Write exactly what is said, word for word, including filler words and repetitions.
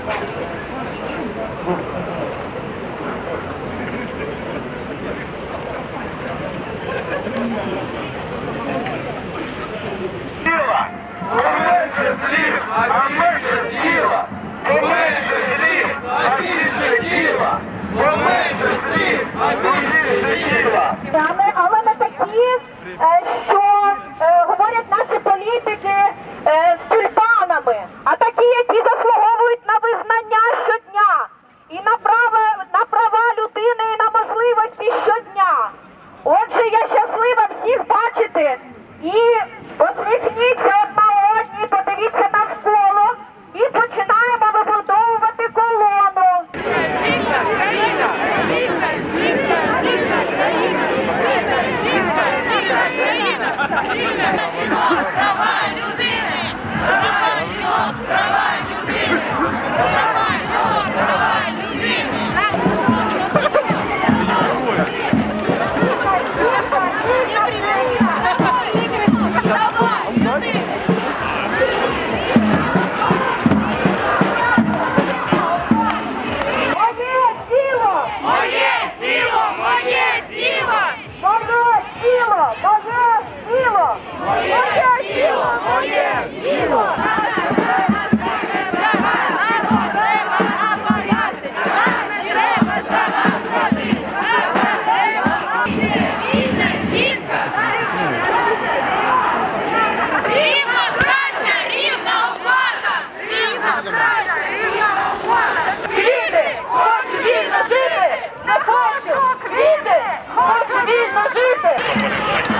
Поменше слів, а більше діла. Поменше слів, а більше діла. Поменше слів, а більше діла. Але не такі, що говорять наші політики з тюльпанами, а такі, які заслуговують на визнання щодня. І на право, на права людини, і на можливості щодня. Отже, я щаслива всіх бачити. І посміхніться одна одній, подивіться навколо і починаємо вибудовувати колону. Права людини! Права жінок! Права людини! Права жінок! Права людини! Квіти! Хочу вільно жити!